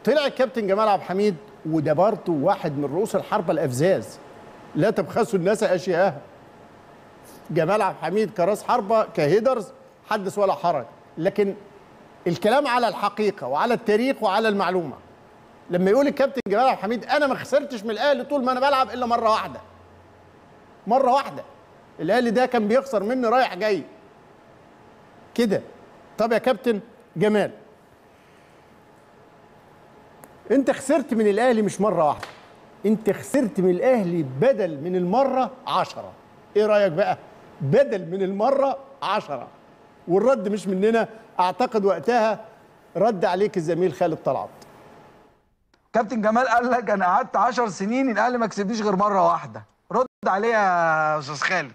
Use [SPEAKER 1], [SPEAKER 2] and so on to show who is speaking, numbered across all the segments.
[SPEAKER 1] طلع الكابتن جمال عبد الحميد، وده برضه واحد من رؤوس الحربة الأفزاز، لا تبخسوا الناس أشياءها. جمال عبد الحميد كراس حربة كهيدرز حدث ولا حرج، لكن الكلام على الحقيقة وعلى التاريخ وعلى المعلومة. لما يقول الكابتن جمال عبد الحميد أنا ما خسرتش من الأهلي طول ما أنا بلعب إلا مرة واحدة. مرة واحدة. الأهلي ده كان بيخسر مني رايح جاي. كده. طب يا كابتن جمال، أنت خسرت من الأهلي مش مرة واحدة. أنت خسرت من الأهلي بدل من المرة 10. إيه رأيك بقى؟ بدل من المرة 10. والرد مش مننا، أعتقد وقتها رد عليك الزميل خالد طلعت.
[SPEAKER 2] كابتن جمال قال لك انا قعدت 10 سنين الاهلي ما كسبنيش غير مره واحده، رد عليه يا استاذ خالد.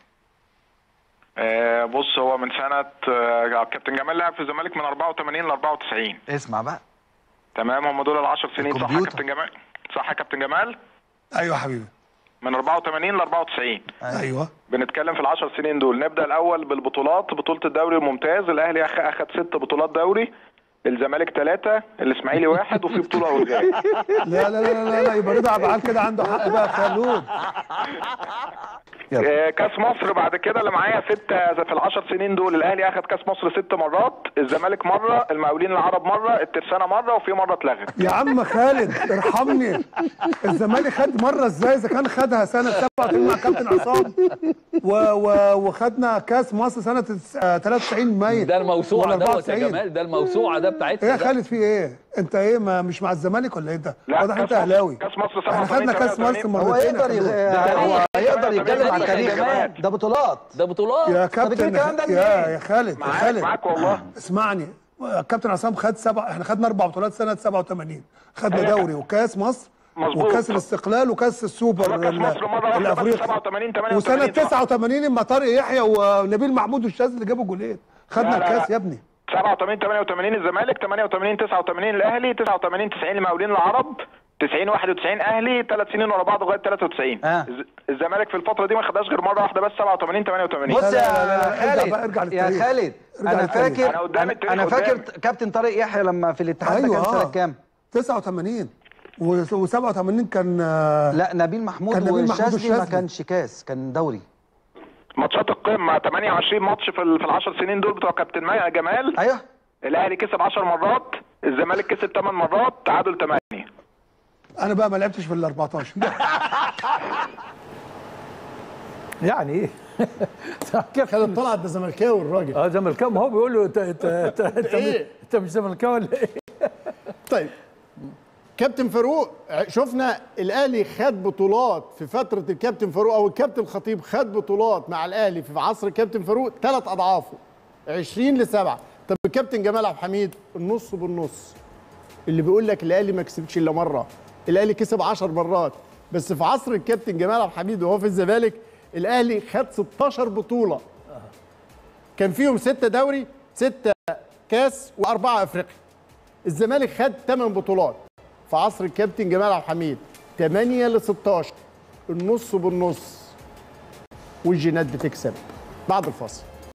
[SPEAKER 3] بص، هو من سنه كابتن جمال لعب في الزمالك من 84 ل 94.
[SPEAKER 2] اسمع بقى.
[SPEAKER 3] تمام، هم دول ال 10 سنين. صح يا كابتن جمال؟ صح يا كابتن جمال؟
[SPEAKER 4] ايوه يا حبيبي.
[SPEAKER 3] من 84 ل 94.
[SPEAKER 4] ايوه.
[SPEAKER 3] بنتكلم في ال 10 سنين دول. نبدا الاول بالبطولات. بطوله الدوري الممتاز، الاهلي اخذ 6 بطولات دوري، الزمالك 3، الاسماعيلي 1، وفي بطوله والغاء.
[SPEAKER 4] لا لا لا لا لا، يبقى رضا عبد العال كده عنده حق بقى خلود.
[SPEAKER 3] كاس مصر بعد كده اللي معايا 6 في ال 10 سنين دول. الاهلي اخذ كاس مصر 6 مرات، الزمالك مره، المقاولين العرب مره، الترسانه مره، وفي مره اتلغت.
[SPEAKER 4] يا عم خالد ارحمني، الزمالك خد مره ازاي اذا كان خدها سنه 87 مع كابتن عصام وخدنا كاس مصر سنه 93 مايو.
[SPEAKER 5] ده الموسوعه دوت يا جمال، ده الموسوعه ده بتاعتنا.
[SPEAKER 4] ايه يا خالد في ايه؟ انت ايه مش مع الزمالك ولا ايه ده؟
[SPEAKER 3] لا،
[SPEAKER 4] واضح انت اهلاوي.
[SPEAKER 3] كاس مصر 87
[SPEAKER 4] احنا خدنا كاس مصر مرتين.
[SPEAKER 2] هو يقدر يتكلم عن تاريخ ده بطولات.
[SPEAKER 5] ده بطولات
[SPEAKER 4] يا كابتن يا خالد.
[SPEAKER 3] معاك والله.
[SPEAKER 4] اسمعني، الكابتن عصام خد احنا خدنا 4 بطولات سنه 87. خدنا دوري وكاس مصر وكاس الاستقلال وكاس السوبر الافريقي
[SPEAKER 3] 87 88.
[SPEAKER 4] وسنه 89 اما طارق يحيى ونبيل محمود والشاذ اللي جابوا جولين. خدنا الكاس يا ابني.
[SPEAKER 3] 87 88 الزمالك، 88 89 الاهلي، 89 90 المقاولين العرب، 90 91 اهلي، 3 سنين ورا بعض لغايه 93. الزمالك في الفتره دي ما خدهاش غير مره واحده بس، 87 88.
[SPEAKER 2] بص يا خالد،
[SPEAKER 4] ارجع
[SPEAKER 2] يا خالد، انا فاكر كابتن طارق يحيى لما في الاتحاد ده كان سنه كام؟
[SPEAKER 4] 89 و87 كان
[SPEAKER 2] لا نبيل محمود والشاذلي ما كانش كاس، كان دوري.
[SPEAKER 3] ماتشات القمه 28 ماتش في ال 10 سنين دول بتوع كابتن جمال.
[SPEAKER 2] ايوه.
[SPEAKER 3] الاهلي كسب 10 مرات، الزمالك كسب 8 مرات، تعادل 8.
[SPEAKER 4] انا بقى ما لعبتش في ال 14.
[SPEAKER 6] يعني ايه؟
[SPEAKER 1] كيف خالد طلعت ده زملكاوي الراجل.
[SPEAKER 6] زملكاوي، ما هو بيقول له انت مش زملكاوي ولا ايه؟
[SPEAKER 1] طيب كابتن فاروق، شفنا الاهلي خد بطولات في فتره الكابتن فاروق، او الكابتن الخطيب خد بطولات مع الاهلي في عصر الكابتن فاروق 3 اضعافه، 20 ل7. طب الكابتن جمال عبد الحميد النص بالنص، اللي بيقول لك الاهلي ما كسبش الا مره، الاهلي كسب 10 مرات، بس في عصر الكابتن جمال عبد الحميد وهو في الزمالك الاهلي خد 16 بطوله، كان فيهم 6 دوري، 6 كاس و4 افريقيا. الزمالك خد 8 بطولات في عصر الكابتن جمال عبد الحميد، 8 ل 16، النص بالنص، والجينات بتكسب. بعد الفاصل.